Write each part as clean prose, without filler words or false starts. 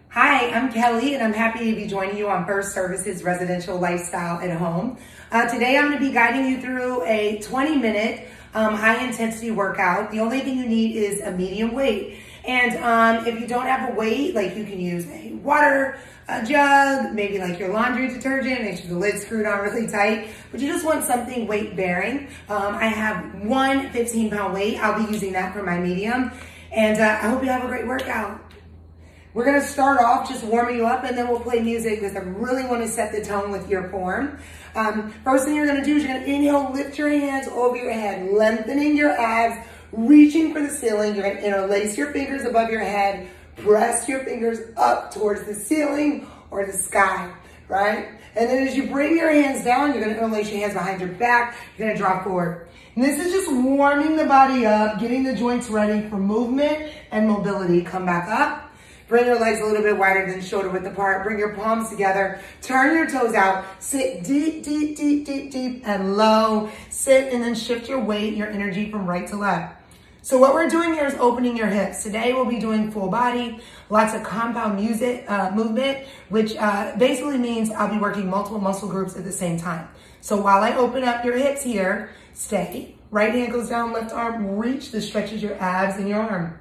Hi, I'm Kelly, and I'm happy to be joining you on First Services Residential Lifestyle at Home. Today, I'm going to be guiding you through a 20-minute high-intensity workout. The only thing you need is a medium weight. And if you don't have a weight, like you can use a water jug, maybe like your laundry detergent, make sure the lid's screwed on really tight, but you just want something weight-bearing. I have one 15-pound weight. I'll be using that for my medium. And I hope you have a great workout. We're gonna start off just warming you up, and then we'll play music because I really wanna set the tone with your form. First thing you're gonna do is you're gonna inhale, lift your hands over your head, lengthening your abs, reaching for the ceiling. You're gonna interlace your fingers above your head, press your fingers up towards the ceiling or the sky, right? And then as you bring your hands down, you're gonna interlace your hands behind your back, you're gonna drop forward. And this is just warming the body up, getting the joints ready for movement and mobility. Come back up. Bring your legs a little bit wider than shoulder width apart. Bring your palms together. Turn your toes out. Sit deep, deep, deep, deep, deep, and low. Sit and then shift your weight, your energy from right to left. So what we're doing here is opening your hips. Today we'll be doing full body, lots of compound movement, which basically means I'll be working multiple muscle groups at the same time. So while I open up your hips here, stay. Right hand goes down, left arm, reach. This stretches your abs and your arm.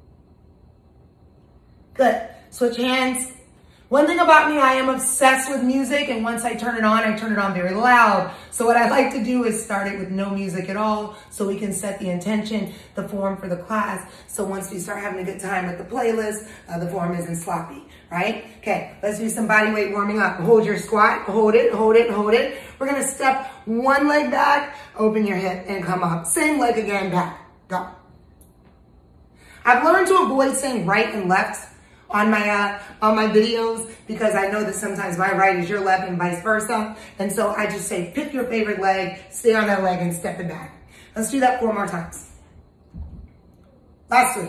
Good. Switch hands. One thing about me, I am obsessed with music, and once I turn it on very loud. So what I like to do is start it with no music at all so we can set the intention, the form for the class. So once we start having a good time with the playlist, the form isn't sloppy, right? Okay, let's do some body weight warming up. Hold your squat, hold it, hold it, hold it. We're gonna step one leg back, open your hip, and come up. Same leg again, back, go. I've learned to avoid saying right and left on my videos, because I know that sometimes my right is your left and vice versa. And so I just say, pick your favorite leg, stay on that leg and step it back. Let's do that 4 more times. Last 3.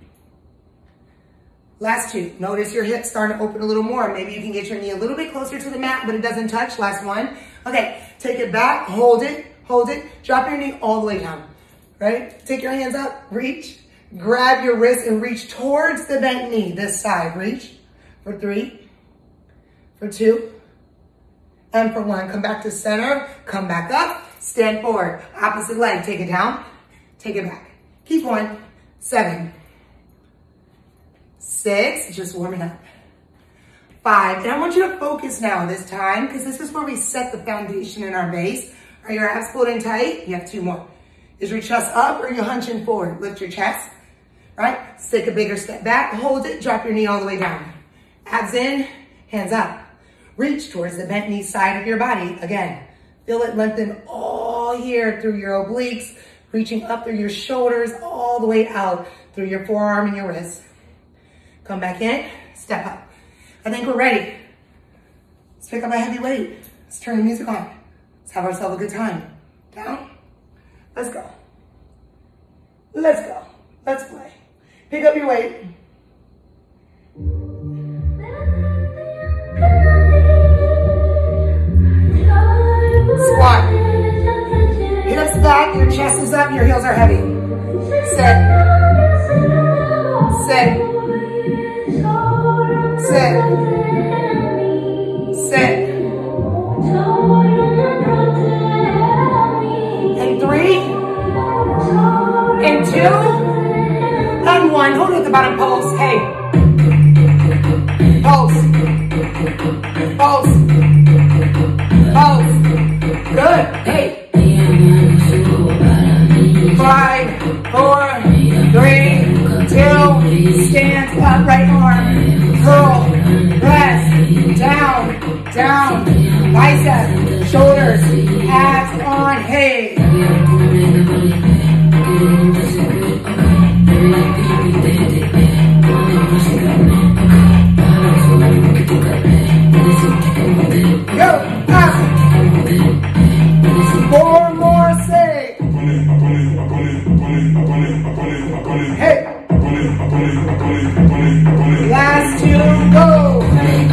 Last 2. Notice your hips starting to open a little more. Maybe you can get your knee a little bit closer to the mat, but it doesn't touch. Last 1. Okay, take it back, hold it, drop your knee all the way down, right? Take your hands up, reach. Grab your wrist and reach towards the bent knee, this side. Reach for 3, for 2, and for 1. Come back to center, come back up, stand forward. Opposite leg, take it down, take it back. Keep going. 7, 6, just warming up. 5, and I want you to focus now this time, because this is where we set the foundation in our base. Are your abs pulled in tight? You have 2 more. Is your chest up or are you hunching forward? Lift your chest. Right? Take a bigger step back, hold it, drop your knee all the way down. Abs in, hands up. Reach towards the bent knee side of your body. Again, feel it lengthen all here through your obliques, reaching up through your shoulders, all the way out through your forearm and your wrist. Come back in, step up. I think we're ready. Let's pick up a heavy weight. Let's turn the music on. Let's have ourselves a good time. Down. Let's go. Let's go. Let's play. Pick up your weight. Squat. Hips back, your chest is up, your heels are heavy. Sit. Sit. Sit. Sit. And 3, and 2, and 1. Hold it at the bottom, pulse. Hey. Pulse. Pulse. Pulse. Good. Hey. 5, 4, 3, 2. Stand up, right arm. Curl. Press. Down. Down. Bicep. Shoulders. Abs on. Hey. Go. 4 more, say. Hey. Last 2, go.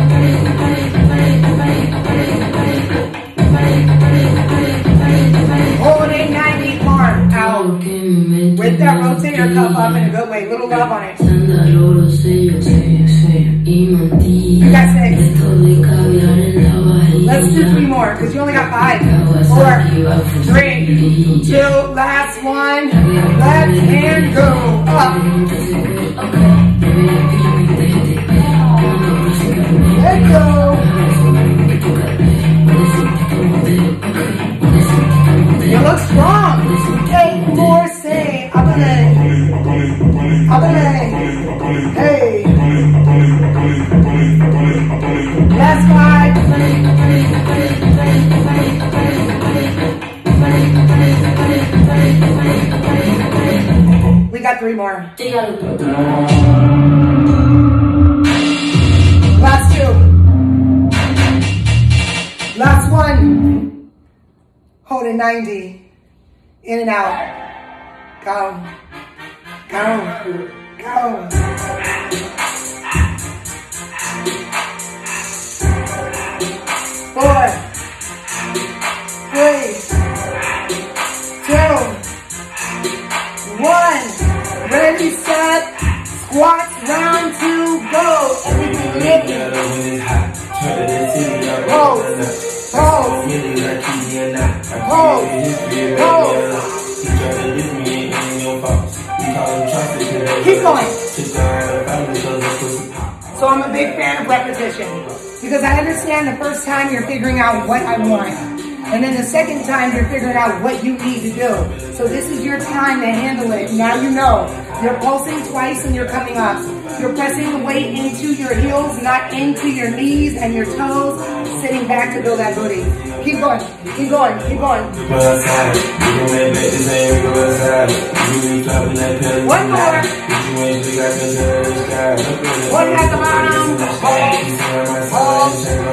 Holding 90 arm out. With that rotator cuff up in a good way. Little love on it. do 3 more, because you only got 5. 4, 3, 2, last one. Left hand go up. Let go. You look strong. 8 more, say, abale. Hey. Last 5. We got 3 more. Last 2. Last 1. Hold it 90. In and out. Go. Go. Go. 4, 3, 2, 1. Ready, set, squats, round 2, go. Everything lifted. Hold, hold, hold, hold. Keep going. So I'm a big fan of repetition because I understand the first time you're figuring out what I want. And then the second time you're figuring out what you need to do. So this is your time to handle it. Now you know. You're pulsing twice and you're coming up. You're pressing the weight into your heels, not into your knees and your toes. Sitting back to build that booty. Keep going. Keep going. Keep going. One more. One at the bottom. Hold.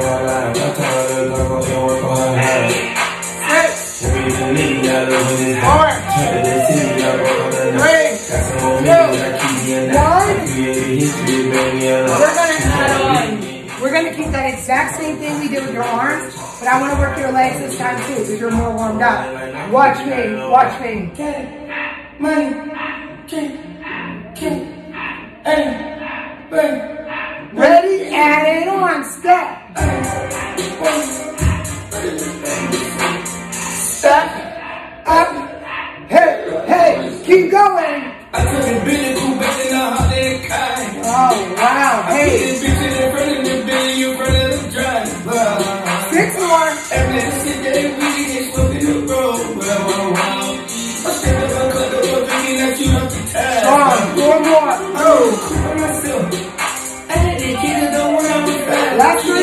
We're gonna keep that exact same thing we did with your arms, but I want to work your legs this time too because you're more warmed up. Watch me, watch me. Ready? Add it on. Step. Step up. Hey, hey, keep going. Oh, wow. Hey. 6 more. Strong. 4 more. Oh. Last 3.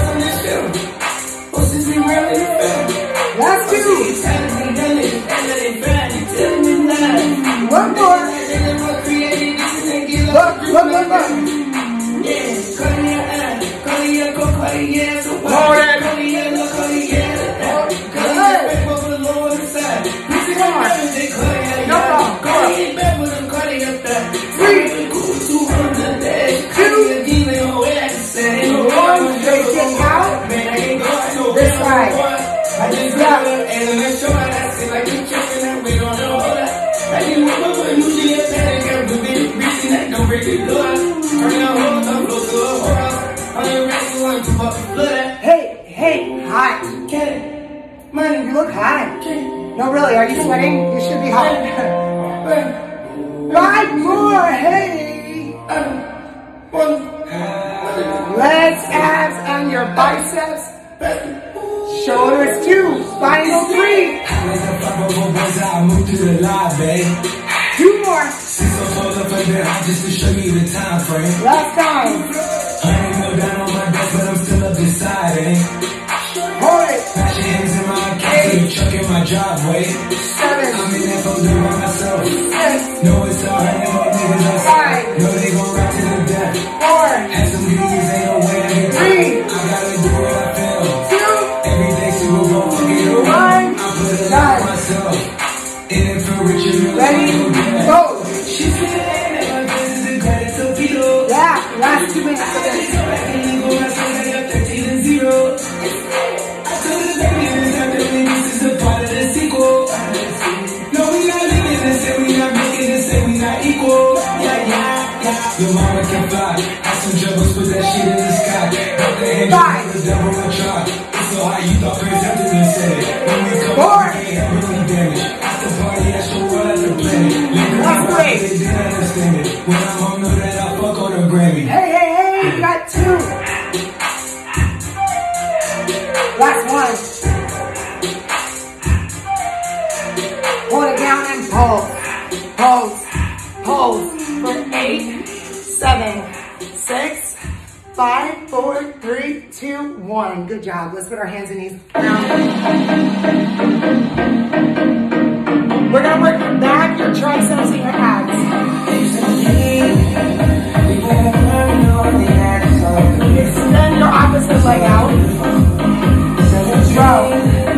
Last 2. 1 more. Look, look, look, look. Hold it. No problem. Go up. 3, 2, 1. Take it out. This side. Yeah. Hey, hey, hot. Man, you look hot. No, really, are you sweating? You should be hot. 5 more, hey. Legs, abs, and your biceps. Shoulders 2, spinal 3. 2 more. Just to show you the time frame. Last time. I ain't no down on my desk, but I'm still up deciding. Hold it. Pass your hands in my cage, truck in my driveway. 7. I'm in that phone by myself. 6. No, it's hard, and more niggas outside. 5. No, they gon' rap to the death. 4. Had some niggas, ain't no way to get 3. I gotta do what I feel. 2. Every day, super bowl, fuck it over. 1. I put it on myself. In it for Richard. Ready? Go. She's last 2 minutes of this. Your mama can fly, had some troubles with that shit in the sky. Got the angel, the devil will try. It's so high, you thought Prince Hampton been said it. When we come up, we can't really damage. After party, that's your world at the planet. That's great. They didn't understand it. When I'm home, know that I fuck on a Grammy. Hey, hey, hey, you got 2. Last one. Hold it down and pulse. Pulse. Pulse. For 8, 7, 6, 5, 4, 3, 2, 1. Good job. Let's put our hands and knees down. We're going to work your back, your triceps, and your abs. Extend your opposite leg out. Row.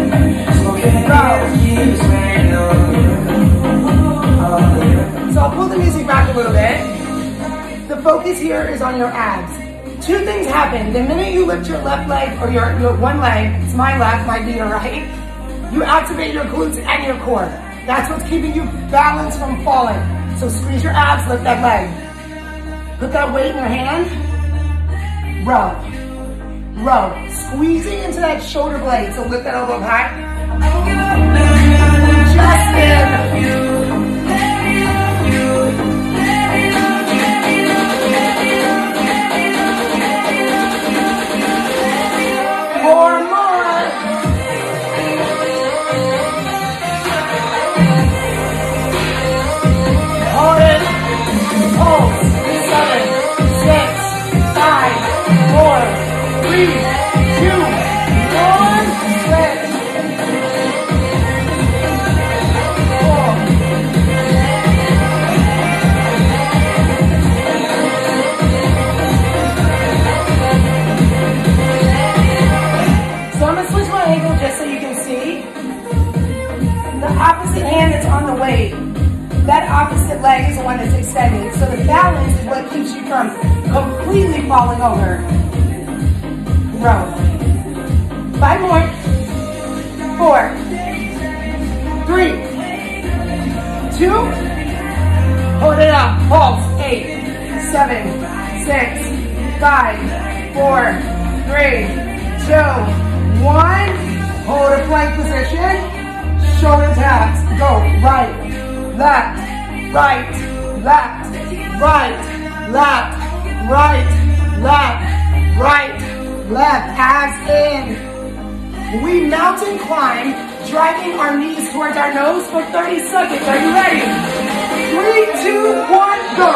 So I'll pull the music back a little bit. The focus here is on your abs. 2 things happen. The minute you lift your left leg or your one leg, it's my left, might be your right, you activate your glutes and your core. That's what's keeping you balanced from falling. So squeeze your abs, lift that leg. Put that weight in your hand. Row. Row. Squeezing into that shoulder blade. So lift that elbow up high. Justin. 4 more. Hold it. Hold. 7, 6, 5, 4, 3, 2, 1. Switch. 4. So I'm going to switch my ankle just so you can see. The opposite hand that's on the weight, that opposite leg is the one that's extended. So the balance is what keeps you from completely falling over. Row. 5 more. 4, 3, 2. Hold it up. Pulse. 8, 7, 6, 5, 4, 3, 2, 1. Hold a plank position. Shoulder taps. Go. Right, left, right, left, right, left, right, left, right, left. Abs in. We mountain climb, driving our knees towards our nose for 30 seconds. Are you ready? 3, 2, 1, go.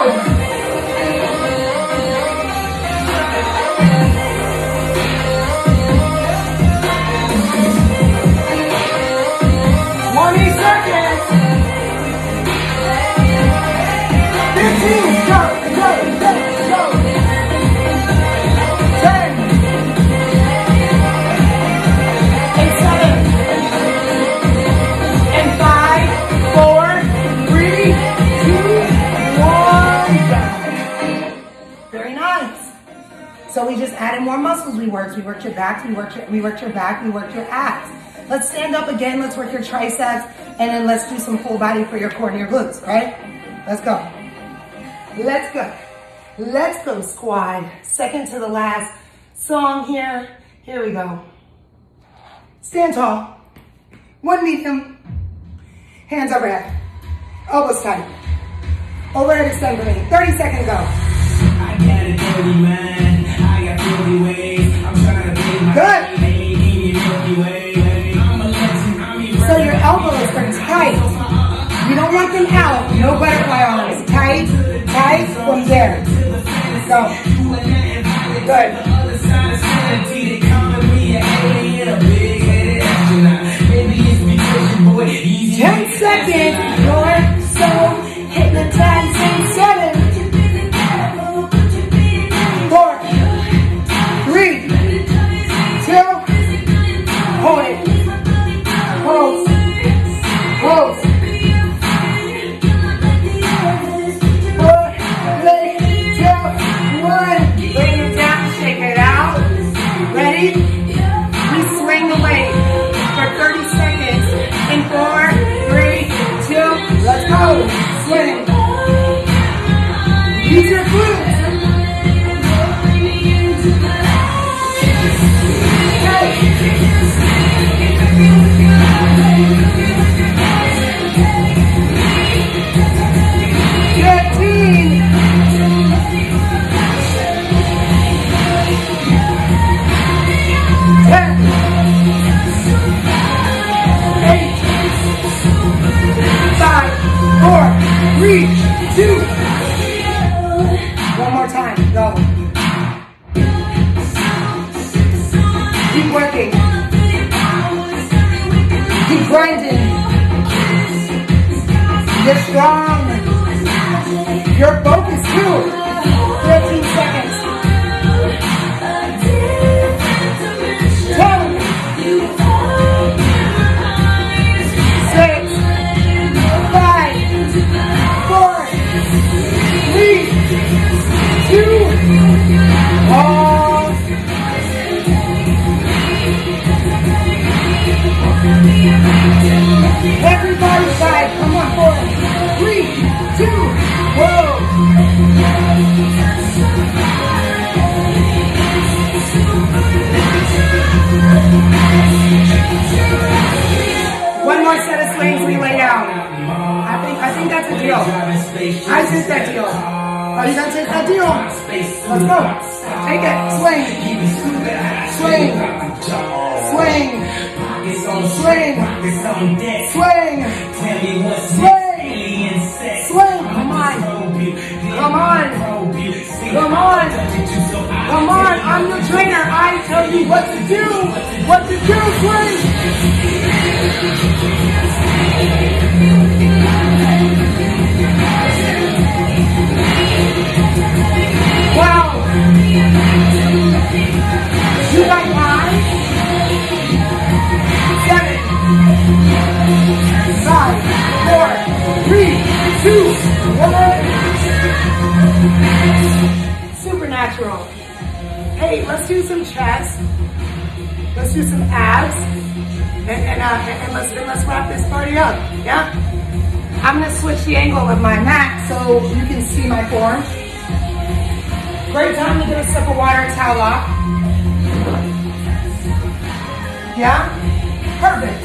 So we just added more muscles we worked. We worked your back, we worked your back, we worked your abs. Let's stand up again, let's work your triceps, and then let's do some full body for your core and your glutes, right? Let's go. Let's go. Let's go, squad. Second to the last song here. Here we go. Stand tall. 1 medium. Hands overhead. Elbows tight. Overhead extend for me. 30 seconds go. I got it dirty, man. I got 40 ways. I'm trying to pay my good. So your elbows are tight. You don't want them out. No butterfly arms. Tight, tight from there. Go. Good. 10 seconds. You're so hypnotizing. 7, 4, 3, 2, hold it. Pulse. Pulse. 4, 3, 2, 1. Bring it down, shake it out. Ready? We swing the weight for 30 seconds. In 4, 3, 2, let's go. Swing. strong. You're focused too. 15 seconds. 10, 6, 5, 4, 3, 2, pause. Everybody side, come on forward. 3, 2, whoa. One more set of swings, we lay down. I think that's a deal. I take that deal. Are you gonna take that deal? Let's go. Take it. Swing. Swing. Swing. Swing. Swing. Swing. Swing. Come on. Come on. Come on. Come on. I'm your trainer. I tell you what to do. What to do. Swing. Wow. You got 9, 7, 5, 4, 3, 2, 1. Supernatural. Hey, let's do some chest. Let's do some abs. And let's wrap this party up. Yeah? I'm gonna switch the angle of my mat so you can see my form. Great time to get a sip of water, towel off. Yeah? Perfect.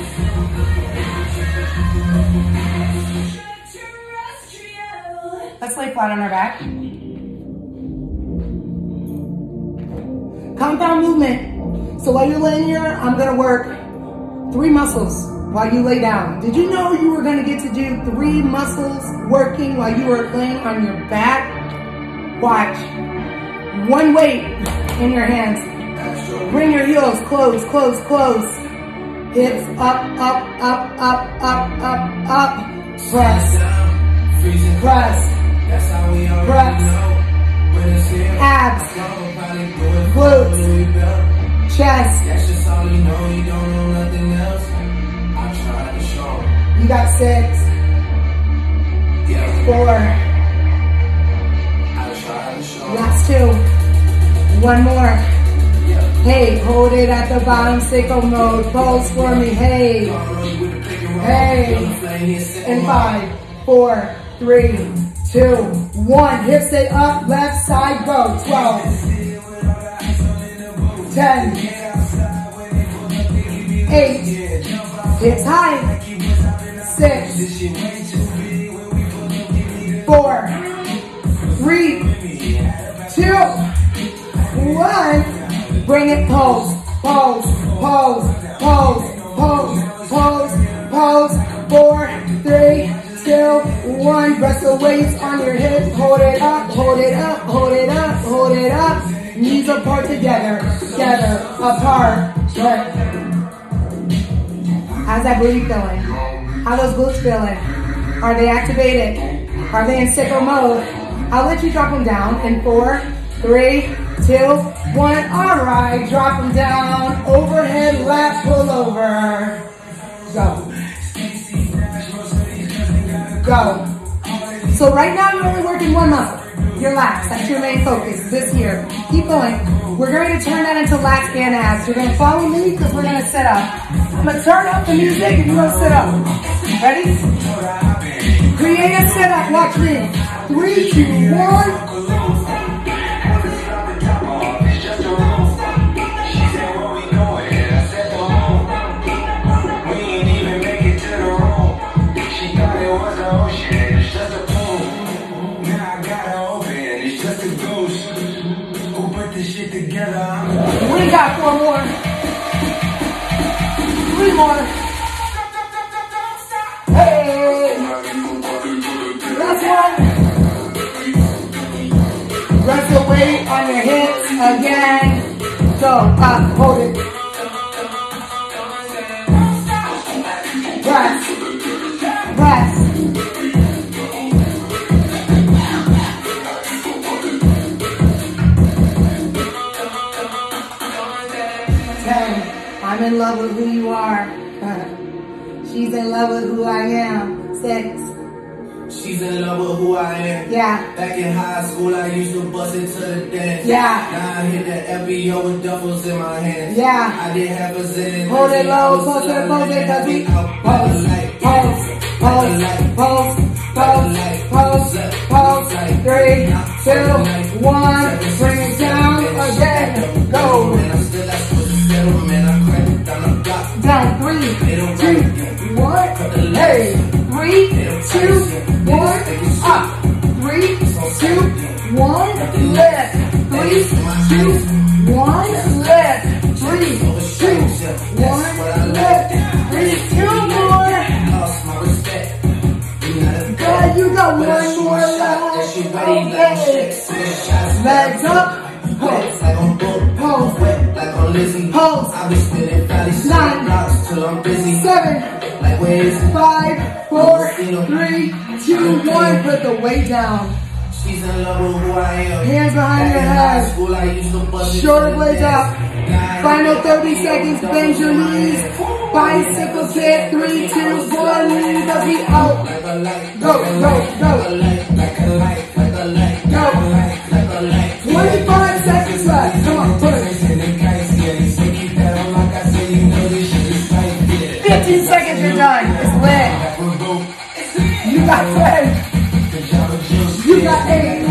Let's lay flat on our back. Compound movement. So while you're laying here, I'm gonna work 3 muscles while you lay down. Did you know you were gonna get to do 3 muscles working while you were laying on your back? Watch. 1 weight in your hands. Bring your heels close, close, close. Hips up, up, up, up, up, up, up. Press. Press. Press. Abs. Glutes. Chest. You got 6. 4. Last 2. 1 more. Hey, hold it at the bottom, sicko mode. Pose for me. Hey. Hey. And 5, 4, 3, 2, 1. Hips stay up, left side go. 12. 10. 8. Hips high. 6. 4. 3, 2, 1. Bring it, pose, pose, pose, pose, pose, pose, pose. 4, 3, 2, 1. Press the weights on your hips. Hold it up, hold it up, hold it up, hold it up. Knees apart together, together, apart. Good. How's that booty feeling? How those glutes feeling? Are they activated? Are they in sicko mode? I'll let you drop them down in 4, 3, 2, 1. All right, drop them down. Overhead lat pull over. Go. Go. So right now you're only working 1 muscle. Your lats. That's your main focus this year. Keep going. We're going to turn that into lats and abs. You're going to follow me because we're going to sit up. I'm going to turn up the music and you're going to sit up. Ready? Create a sit up. Watch me. 3, 2, 1. We got 4 more. 3 more. Hey. Last one. Rest the weight on your hips again. Go up, hold it. Press. Press. I'm in love with who you are. She's in love with who I am. 6. She's in love with who I am. Yeah. Back in high school, I used to bust it to the dance. Yeah. Now I hit the FBO with duffels in my hands. Yeah. I did half a zillion. Hold it low, post it, cause we pose, pose. 3, 2, 1. Bring it down again. Go. Down. 3, 2, 1. Hey. 3, 2, 1. Up. 3, 2, 1. Lift. 3, 2, 1. Lift. 3, 2, 1. Lift. 3, 2 more. Good, you got one more left. Okay. Legs up. Pose. Pose. Pose. 9, 7, 5, 4, 3, 2, 1. Put the weight down. She's in love with who I am. Hands behind your head. Shoulder blades up. Final 30 seconds. Bend your knees. Bicycle kick. 3, 2, 1. Leave the feet out. Go, go, go. Go. 25 seconds left. Come on, push. 15 seconds, you're done. It's lit. You got 10. You got 8,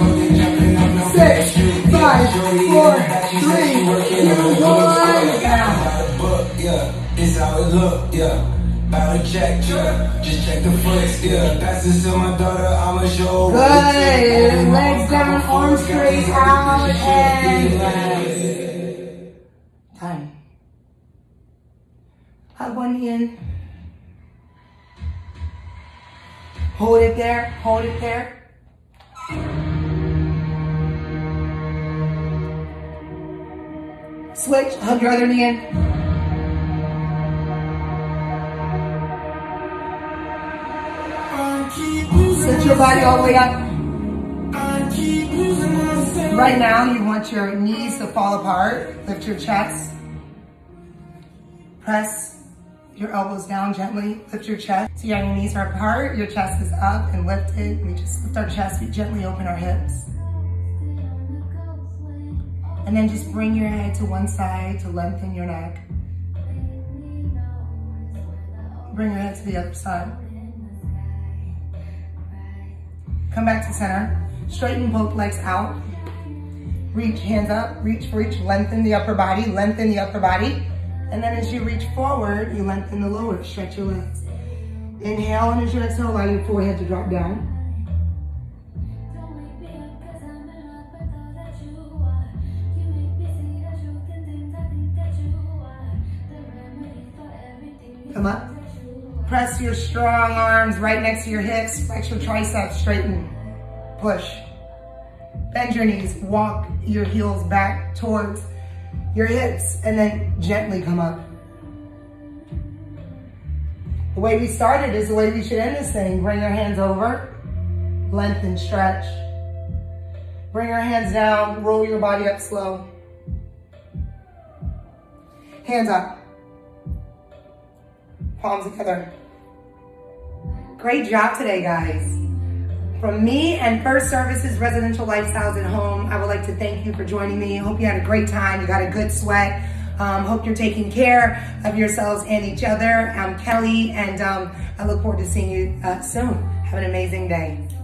6, 5, 4, 3, 2, 1. Yeah, it's how it look, yeah. About to check, yeah. Just check the foots, yeah. Pass this to my daughter, I'ma show. Good. Legs down, arms straight out, and time. Hug one in. Hold it there, hold it there. Switch, hug your other knee in. Sit your body all the way up. Right now, you want your knees to fall apart. Lift your chest. Press your elbows down gently. Lift your chest. So your knees are apart, your chest is up and lifted. We just lift our chest, we gently open our hips. And then just bring your head to one side to lengthen your neck. Bring your head to the other side. Come back to center. Straighten both legs out. Reach, hands up, reach for reach. Lengthen the upper body, lengthen the upper body. And then as you reach forward, you lengthen the lower, stretch your legs. Inhale, and as you exhale, allow your forehead to drop down. Come up. Press your strong arms right next to your hips. Flex your triceps, straighten. Push. Bend your knees. Walk your heels back towards your hips and then gently come up. The way we started is the way we should end this thing. Bring your hands over. Lengthen, stretch. Bring your hands down. Roll your body up slow. Hands up. Palms together. Great job today, guys. From me and First Services Residential Lifestyles at Home, I would like to thank you for joining me. Hope you had a great time. You got a good sweat. Hope you're taking care of yourselves and each other. I'm Kelly, and I look forward to seeing you soon. Have an amazing day.